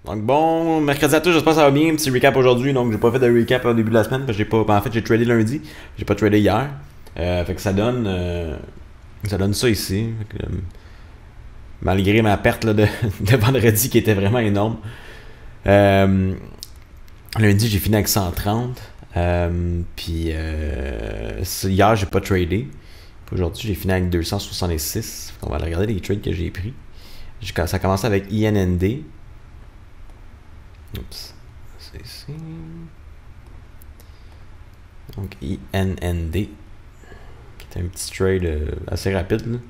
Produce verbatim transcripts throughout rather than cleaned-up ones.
Donc bon, mercredi à tous, j'espère que ça va bien. Petit recap aujourd'hui. Donc j'ai pas fait de recap au début de la semaine parce que j'ai pas. En fait, j'ai tradé lundi. J'ai pas tradé hier. Euh, fait que ça donne. Euh, ça donne ça ici. Fait que, euh, malgré ma perte là, de, de vendredi qui était vraiment énorme. Euh, lundi, j'ai fini avec cent trente. Euh, puis euh, hier, j'ai pas tradé. Aujourd'hui, j'ai fini avec deux cent soixante-six. On va aller regarder les trades que j'ai pris. Ça a commencé avec I N N D. Oups. C'est ici. Donc I N N D. Qui était un petit trade euh, assez rapide. Là.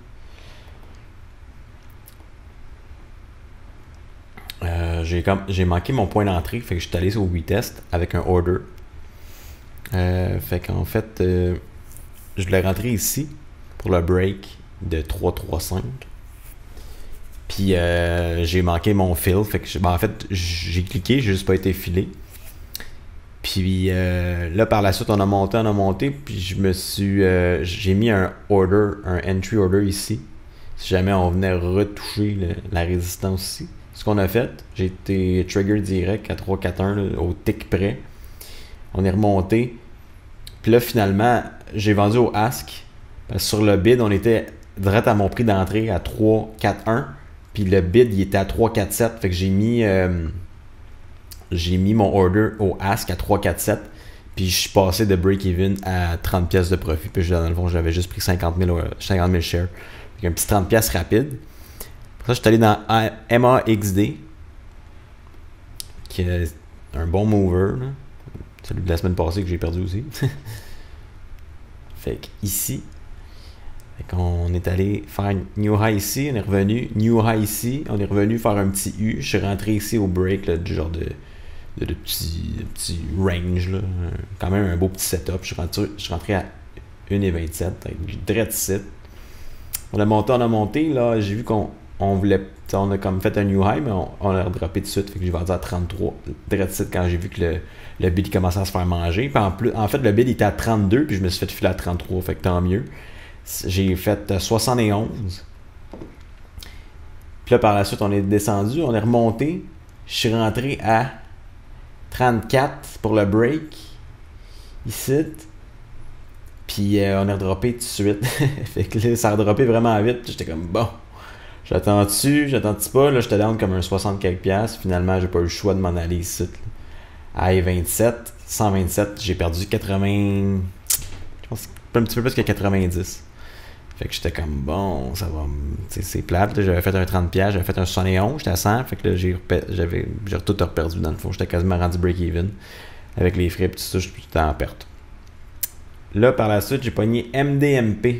Euh, j'ai, comme, j'ai manqué mon point d'entrée. Fait que je suis allé au retest avec un order. Euh, fait qu'en fait, euh, je voulais rentrer ici pour le break de trois trois cinq. Puis euh, j'ai manqué mon fill. Fait que ben, en fait, j'ai cliqué, j'ai juste pas été filé. Puis euh, là, par la suite, on a monté, on a monté. Puis je me suis. Euh, j'ai mis un order, un entry order ici. Si jamais on venait retoucher le, la résistance ici. Ce qu'on a fait, j'ai été trigger direct à trois quatre un là, au tick près. On est remonté. Puis là, finalement, j'ai vendu au ask. Parce que sur le bid, on était direct à mon prix d'entrée à trois quatre un. Puis le bid, il était à trois quatre sept. Fait que j'ai mis, euh, j'ai mis mon order au ask à trois quatre sept. Puis je suis passé de break-even à trente pièces de profit. Puis dans le fond, j'avais juste pris cinquante mille shares. Fait un petit trente pièces rapide. Pour ça, je suis allé dans M A X D. Qui est un bon mover. Là. Celui de la semaine passée que j'ai perdu aussi. Fait que ici. Fait qu'on est allé faire un new high ici, on est revenu, new high ici, on est revenu faire un petit U. Je suis rentré ici au break, là, du genre de, de, de, petit, de petit range, là. Quand même un beau petit setup. Je suis rentré, je suis rentré à une virgule vingt-sept, avec direct ici. On a monté, on a monté, là, j'ai vu qu'on on voulait, on a comme fait un new high, mais on, on l'a droppé tout de suite, fait que j'ai vendu à trente-trois, direct ici quand j'ai vu que le, le bid commençait à se faire manger. Puis en, plus, en fait, le bid était à trente-deux, puis je me suis fait filer à trente-trois, fait que tant mieux. J'ai fait soixante et onze. Puis là, par la suite, on est descendu, on est remonté. Je suis rentré à trente-quatre pour le break. Ici. Puis euh, on est redroppé tout de suite. Fait que là, ça a redroppé vraiment vite. J'étais comme, bon, j'attends-tu, j'attends-tu pas. Là, j'étais down comme un soixante quelques piastres. Finalement, j'ai pas eu le choix de m'en aller ici. À vingt-sept, cent vingt-sept, j'ai perdu quatre-vingts. Je pense un petit peu plus que quatre-vingt-dix. Fait que j'étais comme bon, ça va. C'est plate. J'avais fait un trente piastres, j'avais fait un soixante et onze, j'étais à cent. Fait que là, j'ai tout reperdu dans le fond. J'étais quasiment rendu break-even. Avec les frais et tout ça, je suis en perte. Là, par la suite, j'ai pogné M D M P.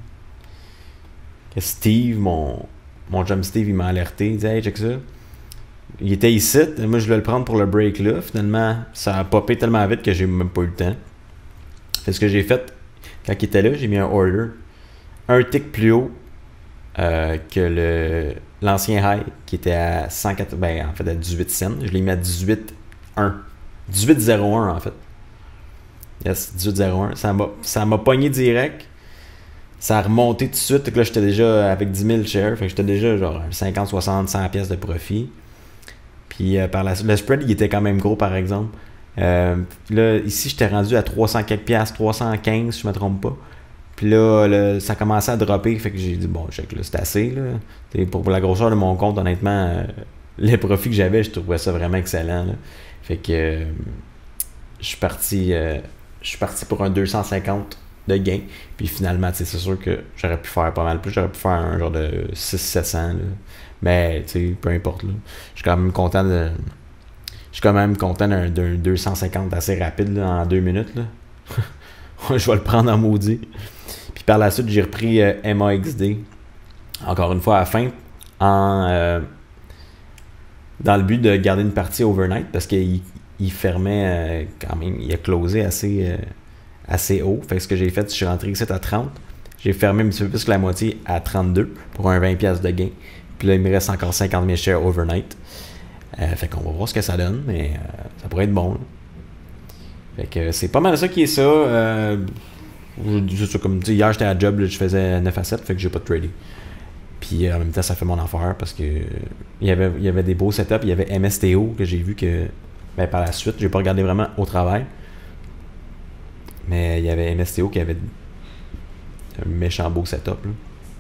Que Steve, mon, mon chum Steve, il m'a alerté. Il dit hey, check ça. Il était ici. Moi, je voulais le prendre pour le break là. Finalement, ça a popé tellement vite que j'ai même pas eu le temps. Fait ce que j'ai fait, quand il était là, j'ai mis un order. Un tick plus haut euh, que le l'ancien high qui était à cent quatre, ben en fait à dix-huit cents. Je l'ai mis à dix-huit un. dix-huit zéro un en fait. Yes, dix-huit zéro un. Ça m'a ça m'a pogné direct. Ça a remonté tout de suite. Donc là, j'étais déjà avec dix mille shares. Fait que j'étais déjà genre cinquante, soixante, cent pièces de profit. Puis euh, par la suite, le spread il était quand même gros par exemple. Euh, là, ici, j'étais rendu à trois cents quelques piastres, trois cent quinze si je me trompe pas. Puis là, là, ça commençait à dropper, fait que j'ai dit, bon, check, là, c'est assez, là. Pour, pour la grosseur de mon compte, honnêtement, euh, les profits que j'avais, je trouvais ça vraiment excellent, là. Fait que euh, je suis parti euh, je suis parti pour un deux cent cinquante de gain. Puis finalement, c'est sûr que j'aurais pu faire pas mal plus. J'aurais pu faire un genre de six sept cents, là. Mais, tu sais, peu importe, là. Je suis quand même content de... Je suis quand même content d'un deux cent cinquante assez rapide, là, en deux minutes, là. Je vais le prendre en maudit. Puis par la suite, j'ai repris euh, M A X D. Encore une fois à la fin. En, euh, dans le but de garder une partie overnight. Parce qu'il il fermait euh, quand même. Il a closé assez, euh, assez haut. Fait que ce que j'ai fait, je suis rentré ici à trente. J'ai fermé un petit peu plus que la moitié à trente-deux pour un vingt piastres de gain. Puis là, il me reste encore cinquante mille shares overnight. Euh, fait qu'on va voir ce que ça donne. Mais euh, ça pourrait être bon. Là. Fait que c'est pas mal ça qui est ça. Euh, je, je, comme, hier, j'étais à job, là, je faisais neuf à sept, fait que j'ai pas de trading. Puis en même temps, ça fait mon affaire parce que il y avait, il y avait des beaux setups. Il y avait M S T O que j'ai vu que ben, par la suite, j'ai pas regardé vraiment au travail. Mais il y avait M S T O qui avait un méchant beau setup. Là.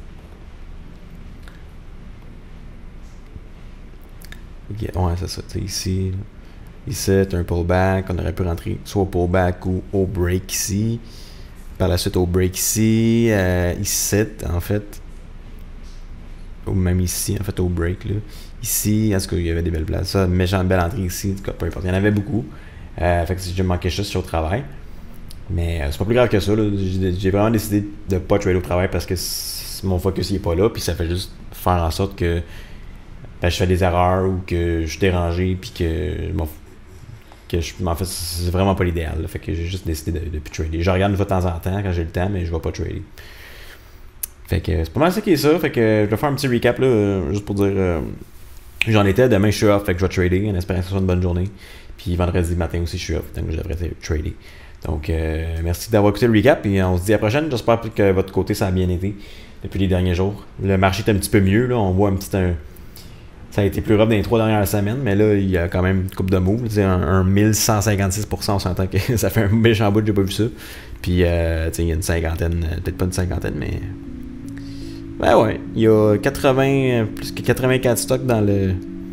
Ouais, c'est ça. Ici, ici, t'as un pullback. On aurait pu rentrer soit au pullback ou au break ici. Par la suite, au break ici. Euh, ici, en fait. Ou même ici, en fait, au break. Là. Ici, en tout cas, il y avait des belles places. Ça, méchante belle entrée ici. En tout cas, peu importe. Il y en avait beaucoup. Euh, fait que si j'ai manqué ça, c'est au travail. Mais euh, c'est pas plus grave que ça. J'ai, j'ai vraiment décidé de pas trader au travail parce que mon focus il est pas là. Puis ça fait juste faire en sorte que ben, je fais des erreurs ou que je suis dérangé. Puis que, que je m'en fais. C'est vraiment pas l'idéal. Là. Fait que j'ai juste décidé de, de plus trader. Je regarde une fois de temps en temps quand j'ai le temps, mais je vais pas trader. Fait que c'est pas mal ça qui est ça. Fait que je vais faire un petit recap là, euh, juste pour dire. Euh, j'en étais. Demain je suis off. Fait que je vais trader en espérant que ce soit une bonne journée. Puis vendredi matin aussi je suis off. Donc je devrais trader. Donc, euh, merci d'avoir écouté le recap et on se dit à la prochaine. J'espère que votre côté, ça a bien été depuis les derniers jours. Le marché est un petit peu mieux. Là. On voit un petit... Un, ça a été plus rough dans les trois dernières semaines, mais là, il y a quand même une coupe de moves. Un, un mille cent cinquante-six pour cent, on s'entend que ça fait un méchant bout, j'ai pas vu ça. Puis, euh, il y a une cinquantaine, peut-être pas une cinquantaine, mais... Ben ouais, il y a quatre-vingts, plus que quatre-vingt-quatre stocks dans le...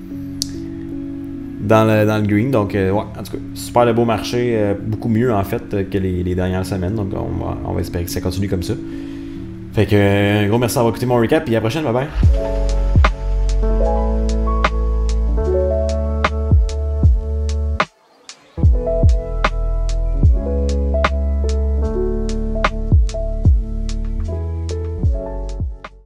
Dans le, dans le green, donc euh, ouais, en tout cas, super de beau marché, euh, beaucoup mieux en fait que les, les dernières semaines, donc on va, on va espérer que ça continue comme ça. Fait que, euh, un gros merci d'avoir écouté mon recap, puis à la prochaine, bye bye!